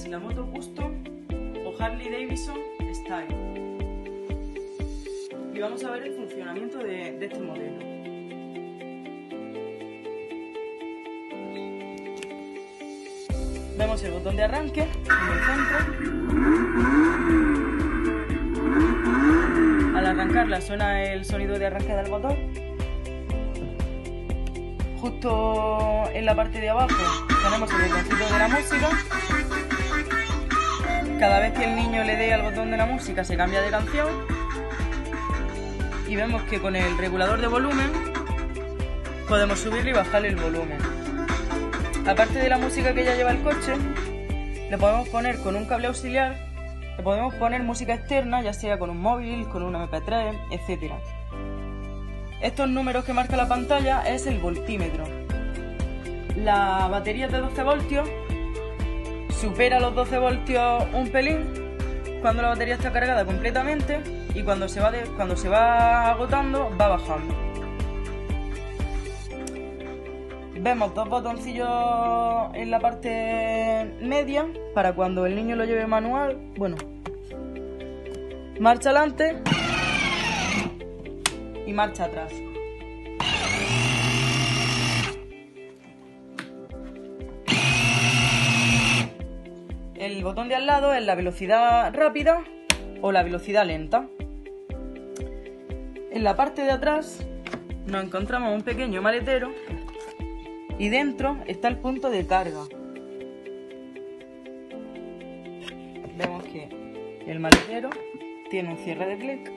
si la moto custom o Harley Davidson Style. Y vamos a ver el funcionamiento de este modelo. Vemos el botón de arranque en el centro. Al arrancarla suena el sonido de arranque del motor. Justo en la parte de abajo tenemos el botoncito de la música. Cada vez que el niño le dé al botón de la música se cambia de canción. Y vemos que con el regulador de volumen podemos subirle y bajarle el volumen. Aparte de la música que ya lleva el coche, le podemos poner con un cable auxiliar, le podemos poner música externa, ya sea con un móvil, con un MP3, etc. Estos números que marca la pantalla es el voltímetro. La batería es de 12 voltios, supera los 12 voltios un pelín cuando la batería está cargada completamente y cuando se va agotando va bajando. Vemos dos botoncillos en la parte media para cuando el niño lo lleve manual. Bueno, marcha adelante y marcha atrás. El botón de al lado es la velocidad rápida o la velocidad lenta. En la parte de atrás nos encontramos un pequeño maletero y dentro está el punto de carga. Vemos que el maletero tiene un cierre de clic.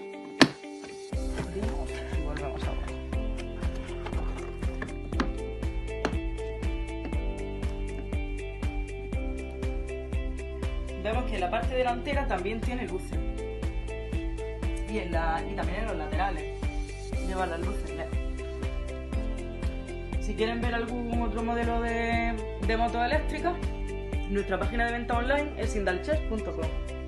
Y volvemos a ver. Vemos que en la parte delantera también tiene luces. Y también en los laterales lleva las luces LED. Si quieren ver algún otro modelo de moto eléctrica, nuestra página de venta online es indalchess.com.